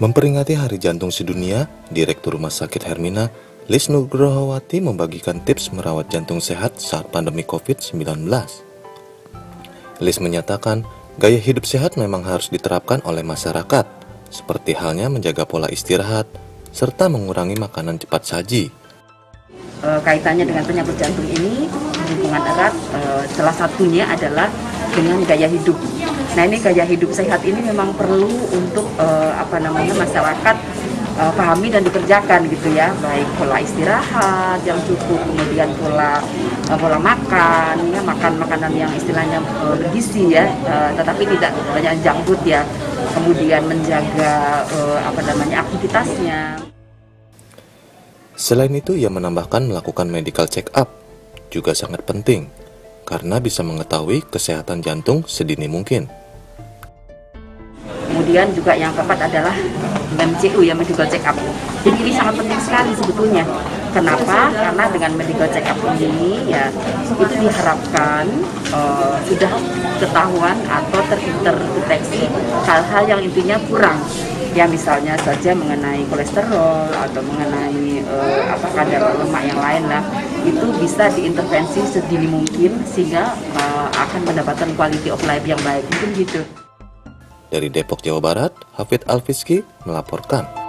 Memperingati Hari Jantung Sedunia, Direktur Rumah Sakit Hermina, Lis Nugrohowati membagikan tips merawat jantung sehat saat pandemi COVID-19. Lis menyatakan, gaya hidup sehat memang harus diterapkan oleh masyarakat, seperti halnya menjaga pola istirahat, serta mengurangi makanan cepat saji. Kaitannya dengan penyakit jantung ini hubungan erat, salah satunya adalah dengan gaya hidup. Nah, ini gaya hidup sehat ini memang perlu untuk masyarakat pahami dan dikerjakan gitu ya, baik pola istirahat yang cukup, kemudian pola makan, ya, makan makanan yang istilahnya bergizi ya, tetapi tidak banyak junk food ya, kemudian menjaga aktivitasnya. Selain itu, ia menambahkan melakukan medical check-up juga sangat penting, karena bisa mengetahui kesehatan jantung sedini mungkin. Kemudian juga yang keempat adalah MCU ya, medical check up. Jadi ini sangat penting sekali sebetulnya. Kenapa? Karena dengan medical check up ini ya itu diharapkan sudah ketahuan atau terdeteksi hal-hal yang intinya kurang. Ya misalnya saja mengenai kolesterol atau mengenai kadar lemak yang lain lah, itu bisa diintervensi sedini mungkin sehingga akan mendapatkan quality of life yang baik, mungkin gitu. Dari Depok, Jawa Barat, Hafid Alfiski melaporkan.